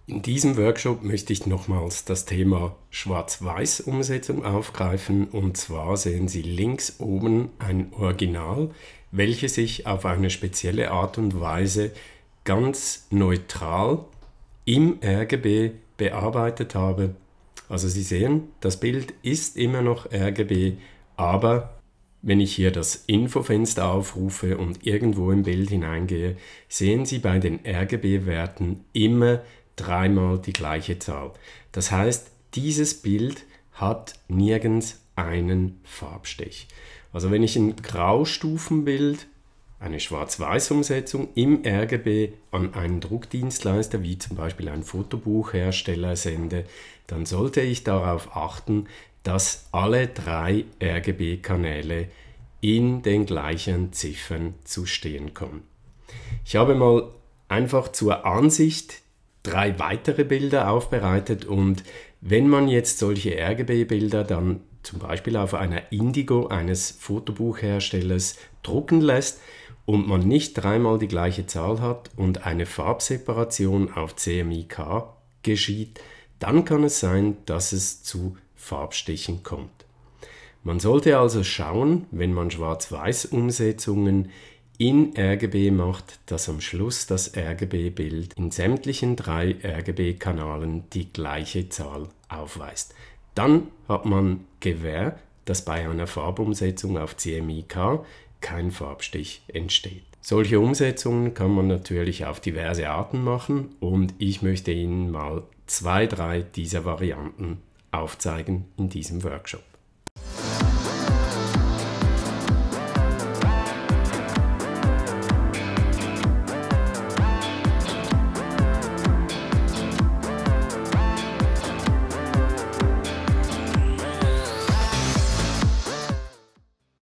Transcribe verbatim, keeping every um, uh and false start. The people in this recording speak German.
In diesem Workshop möchte ich nochmals das Thema Schwarz-Weiß-Umsetzung aufgreifen, und zwar sehen Sie links oben ein Original, welches ich auf eine spezielle Art und Weise ganz neutral im R G B bearbeitet habe. Also Sie sehen, das Bild ist immer noch R G B, aber wenn ich hier das Infofenster aufrufe und irgendwo im Bild hineingehe, sehen Sie bei den R G B-Werten immer dreimal die gleiche Zahl. Das heißt, dieses Bild hat nirgends einen Farbstich. Also wenn ich ein Graustufenbild, eine Schwarz-Weiß-Umsetzung im R G B an einen Druckdienstleister, wie zum Beispiel einen Fotobuchhersteller, sende, dann sollte ich darauf achten, dass alle drei R G B-Kanäle in den gleichen Ziffern zu stehen kommen. Ich habe mal einfach zur Ansicht drei weitere Bilder aufbereitet, und wenn man jetzt solche R G B-Bilder dann zum Beispiel auf einer Indigo eines Fotobuchherstellers drucken lässt und man nicht dreimal die gleiche Zahl hat und eine Farbseparation auf C M Y K geschieht, dann kann es sein, dass es zu Farbstichen kommt. Man sollte also schauen, wenn man Schwarz-Weiß-Umsetzungen in R G B macht, dass am Schluss das R G B-Bild in sämtlichen drei R G B-Kanalen die gleiche Zahl aufweist. Dann hat man Gewähr, dass bei einer Farbumsetzung auf C M Y K kein Farbstich entsteht. Solche Umsetzungen kann man natürlich auf diverse Arten machen, und ich möchte Ihnen mal zwei, drei dieser Varianten aufzeigen in diesem Workshop.